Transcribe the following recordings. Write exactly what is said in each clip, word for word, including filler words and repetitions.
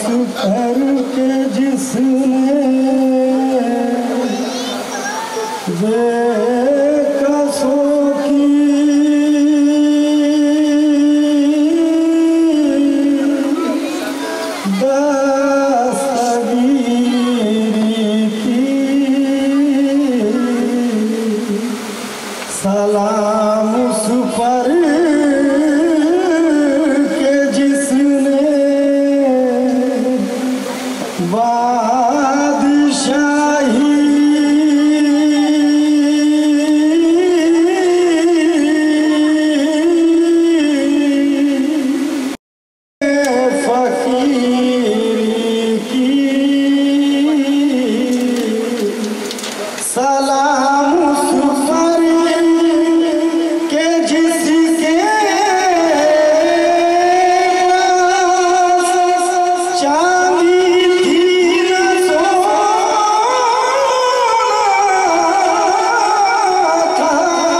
पर के जिसने बेकसों की दस्तगीरी की सलाम उस पर के जिसने बादशाही फकीरी की सलाम उस पर के जिसके चांदी थी न सोना था।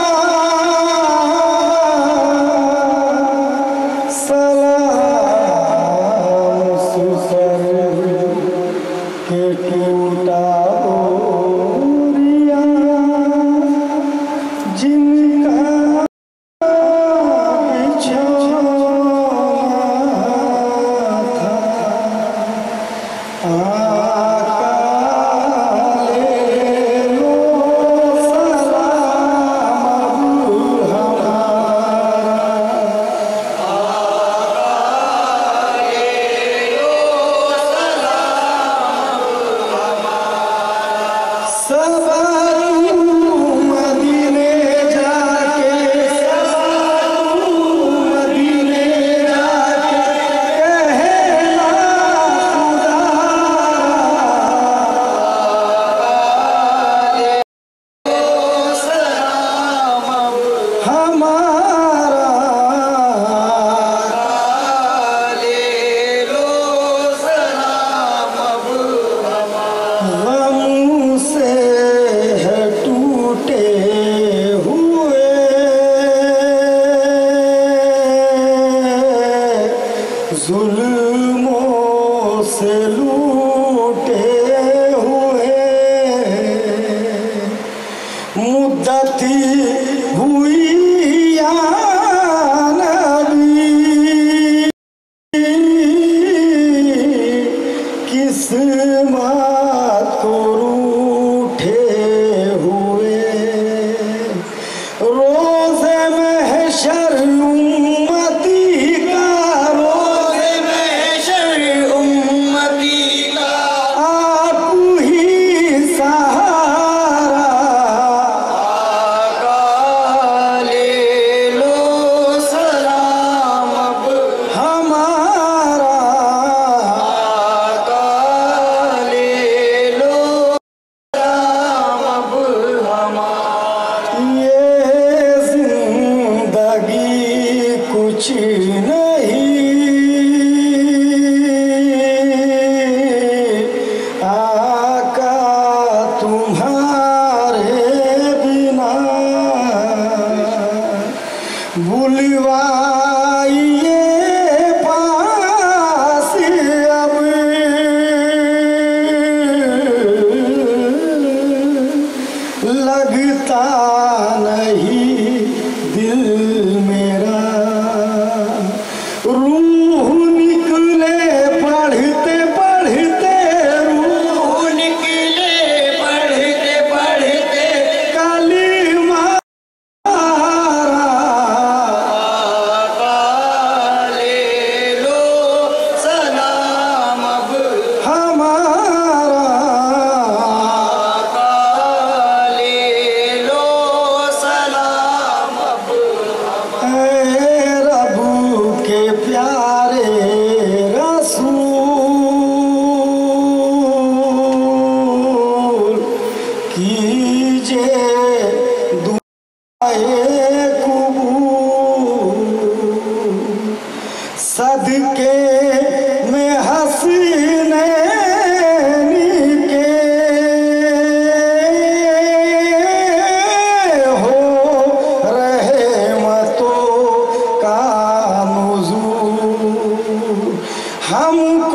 सलाम उस पर के टूटा बोरिया जिनका बिछौना था। आका ले लो सलाम अब सवारू मदीने जाके सवारू मदीने जाके कहना खुदा हमारा गम से है टूटे हुए जुल्मों से लूटे हुए मुद्दती हुई या नबी किस्मत को रूठे हुए रोज़े महशर उम्मती का रोज़े महशर उम्मती का आप ही सहारा। आका ले लो सलाम अब हमारा। आका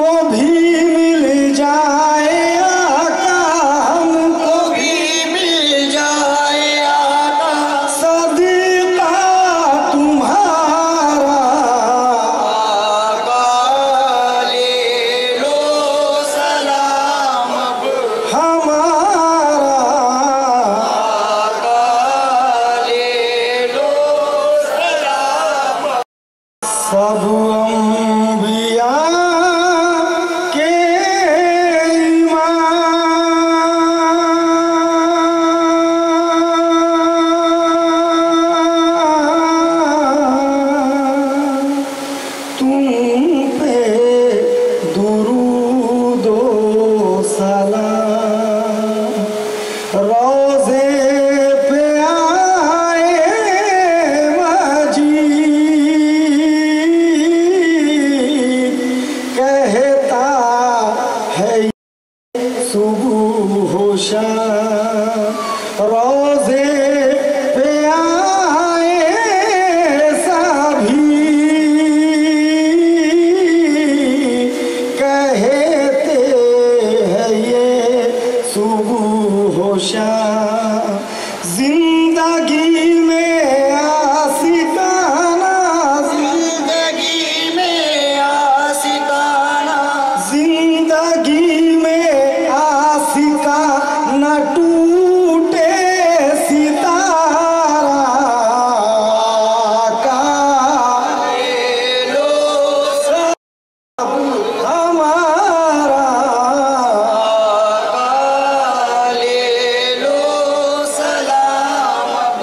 हमको भी मिल जाए आका, हमको भी मिल जाए आका, सदका तुम्हारा आका ले लो सलाम अब हमारा आका ले लो सलाम। सब अंबिया के ईमान तुम पे दुरूद ओ सलाम, रोज़े पे आए मजीद, कहता है सुबह हो शाम, रोज़े पे आए सभी, कहते हैं ये सुबह हो शाम। जिंदगी में आशिकाना, जिंदगी में आशिकाना, जिंदगी में आशिका न टूटे सितारा का ले लो सब हमारा का ले लो सलाम अब।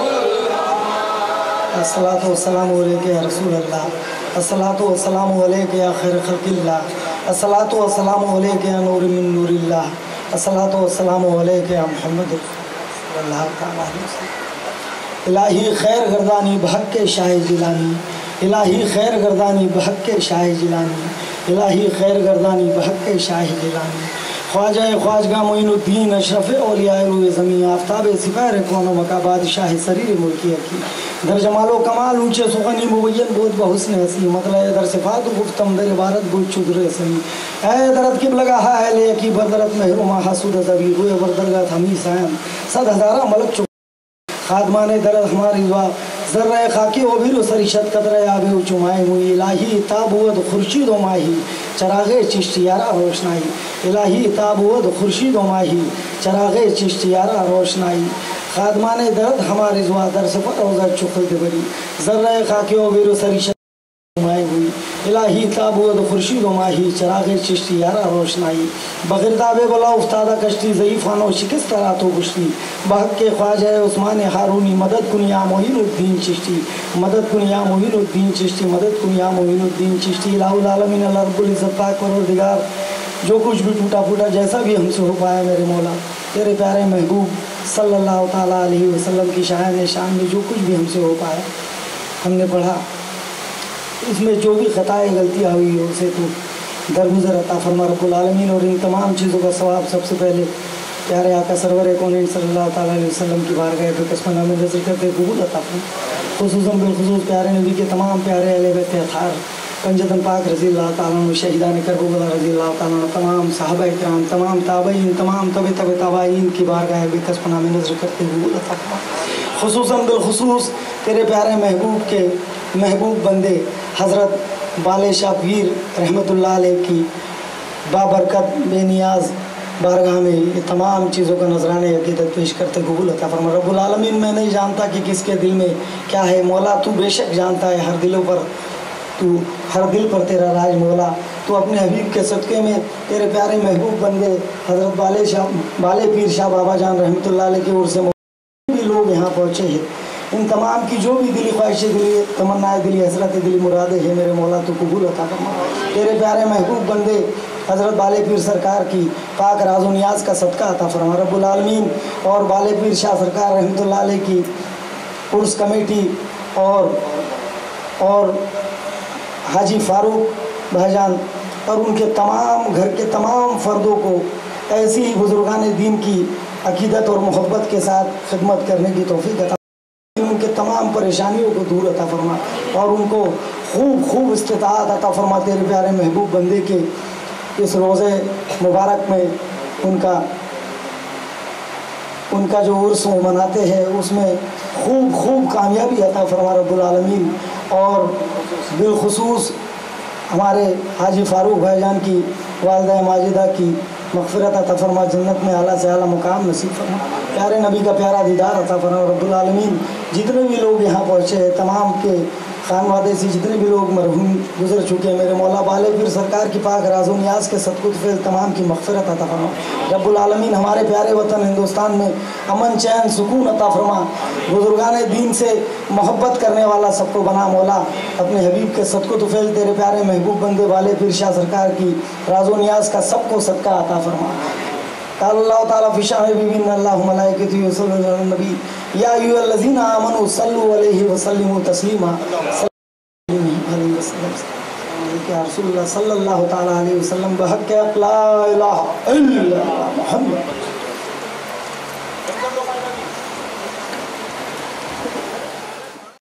अस्सलातु वस्सलामु अलैका या रसूल अल्लाह, अस्सलातु वस्सलामु अलैका या खैर खल्क़िल्लाह, अस्सलातु वस्सलामु अलैका या नूर मिन नूरिल्लाह, अस्सलातु वस्सलामु अलैका या मुहम्मद सल्लल्लाहु तआला अलैहि वसल्लम। इलाही खैर गर्दानी बहक के शाह जिलानी, इलाही खैर गर्दानी बहक के शाह जिलानी, इलाही खैर गर्दानी बहक के शाह जिलानी। ख्वाजा ख्वाजगा मोइनुद्दीन अशरफ औलिया रूए ज़मीं, आफ्ताब सिफ़ार कौनो मका बादशाह शरीर मुल्की की, दर जमालो कमाल ऊँचे सुगनी मुबैन बोध बहुस्न हसी, मतलब दर सिफात गुफ्तम दर इबारत बुझ चुदर सनी, ऐ दरद किब लगा है ले की बरदरत महरुमा हसूद जबी हुए बरदरगत हमी सायम सद हज़ारा मलक चुक खादमाने दरद हमारी वा ज़र्रा खाकी ओ भी सरिशत कतरे आबे चुमाए हुई, इलाही ताबुवद खुर्शीद ओ माही चरागे चिश्तियारा रोशनाई, इलाही ताबुवद खुर्शीद ओ माही चरागे चिश्तियारा रोशनाई। खादमाने दर्द हमारे जुआ दर सफ़र रोज़ा चुखल दबरी, ज़र्रा खाकी ओ भी सरिशत माई हुई, इलाही ताबुद खुर्शीद माही चरागे चिश्ती यारा रोशनाई। बगिरदाबे बला उफ्तादा कश्ती ज़ईफ़ानो शिकस्त रातो पुश्ती, बहक के ख्वाजा उस्मान हारूनी मदद कुनिया मोइनुद्दीन चिश्ती, मदद कुनिया मोइनुद्दीन चिश्ती, मदद कुनिया मोइनुद्दीन चिश्ती। इलाहुल आलमीन अल्लाह रब्बुल इज़्ज़त पाक परवरदिगार, जो कुछ भी टूटा फूटा जैसा भी हमसे हो पाया मेरे मौला, तेरे प्यारे महबूब सल्लल्लाहु ताला अलैहि वसल्लम की शान शान में जो कुछ भी हमसे हो पाया हमने पढ़ा, इसमें जो भी ख़ताएँ गलतियाँ हुई हो उसे तो दरगुज़र अता फरमा रब्बुल आलमीन, और इन तमाम चीज़ों का सवाब सबसे पहले प्यारे आका सरवर कौनैन सल्लल्लाहु ताला अलैहि वसल्लम की बारगाह पे कसमना में नज़र करते कबूल अता फरमा। खुसूसन बिलखुसूस प्यारे नबी के तमाम प्यारे अहले बैत अताहार, पंजतन पाक रज़ी अल्लाह ताला अन्हु, शहीदान करबला रज़ी अल्लाह ताला अन्हु, तमाम सहाबा इकराम, तमाम ताबईन, तमाम तबे तबे ताबईन की बारगाह पे कसमना में नज़र करते कबूल अता फरमा। खुसूसन बिलखुसूस तेरे प्यारे महबूब के महबूब बंदे हज़रत बाले शाह पीर रहमतुल्लाह अलैह की बाबरकत बेनियाज बारगाह में ये तमाम चीज़ों का नजराने अक़ीदत पेश करते कबूल अता फरमा। रब्बुल आलमीन मैं नहीं जानता कि किसके दिल में क्या है मौला, तू बेशक जानता है हर दिलों पर, तू हर दिल पर तेरा राज मौला। तो अपने हबीब के सदक़े में तेरे प्यारे महबूब बंदे हज़रत बाले शाह बाले पीर शाह बाबा जान रहमतुल्लाह अलैह की ओर से भी लोग यहाँ पहुँचे हैं, इन तमाम की जो भी दिली ख्वाहिशें, दिली तमन्नाएँ, दिली हसरत, दिली मुरादें हैं मेरे मौला तो कबूल अता फरमा। तेरे प्यारे महबूब बंदे हज़रत बाले पीर सरकार की पाक राज़ो नियाज़ का सदका अता फरमा रब्बुल आलमीन, और बाले पीर शाह सरकार रहमतुल्लाह अलैह की उर्स कमेटी और और हाजी फारूक भाईजान और उनके तमाम घर के तमाम फ़र्दों को ऐसी ही बुज़ुर्गान दीन की अक़ीदत और मोहब्बत के साथ खिदमत करने की तौफ़ीक़ अता, उनके तमाम परेशानियों को दूर अता फरमा और उनको खूब खूब इस्तिताअत अता फरमा। तेरे प्यारे महबूब बंदे के इस रोज़े मुबारक में उनका उनका जो उर्स वो मनाते हैं, उसमें खूब खूब कामयाबी अता फरमा रब्बुल आलमीन। और बिलखुसूस हमारे हाजी फारूक भाईजान की वालिदा माजिदा की मग़फ़िरत अता फरमा, जन्नत में आला से आला मुकाम नसीब फरमा, प्यारे नबी का प्यारा दीदार अता फरमा रब्बुल आलमीन। जितने भी लोग यहाँ पहुँचे हैं, तमाम के खानवादे से जितने भी लोग मरहूम गुजर चुके हैं, मेरे मौला बाले पीर सरकार की पाक राज़ो नियाज़ के सदक़ुत फ़ैल तमाम की मग़फ़िरत अता फरमा रब्बुल आलमीन। हमारे प्यारे वतन हिंदुस्तान में अमन चैन सुकून अता फरमा, बुज़ुर्गान दीन से मोहब्बत करने वाला सबको बना मौला, अपने हबीब के सदक़ुत फ़ैल तेरे प्यारे महबूब बंदे वाले पीर शाह सरकार की राज़ो नियाज़ का सबको सदका अता फरमा। अल्लाह ताला फ़िशान बिबिन अल्लाहु मलाइकतहु युसल्लूना अलन नबी या अय्युहल्लज़ीना आमनू सल्लु अलैहि व सल्लिमू तस्लीमा या रसूलुल्लाह सल्लल्लाहु ताला अलैहि वसल्लम बहक़ ला इलाहा इल्लल्लाह मुहम्मद